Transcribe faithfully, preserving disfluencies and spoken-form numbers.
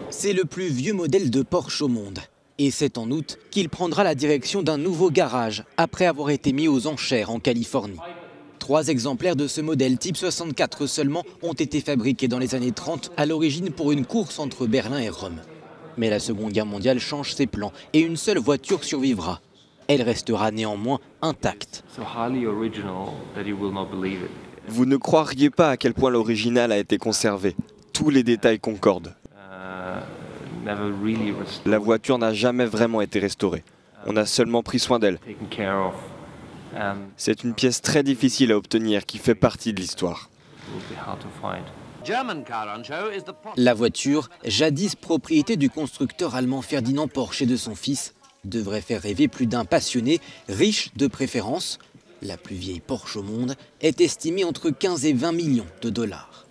C'est le plus vieux modèle de Porsche au monde. Et c'est en août qu'il prendra la direction d'un nouveau garage après avoir été mis aux enchères en Californie. Trois exemplaires de ce modèle type soixante-quatre seulement ont été fabriqués dans les années trente, à l'origine pour une course entre Berlin et Rome. Mais la Seconde Guerre mondiale change ses plans et une seule voiture survivra. Elle restera néanmoins intacte. Vous ne croiriez pas à quel point l'original a été conservé. Tous les détails concordent. La voiture n'a jamais vraiment été restaurée. On a seulement pris soin d'elle. C'est une pièce très difficile à obtenir qui fait partie de l'histoire. La voiture, jadis propriété du constructeur allemand Ferdinand Porsche et de son fils, devrait faire rêver plus d'un passionné, riche de préférence. La plus vieille Porsche au monde est estimée entre quinze et vingt millions de dollars.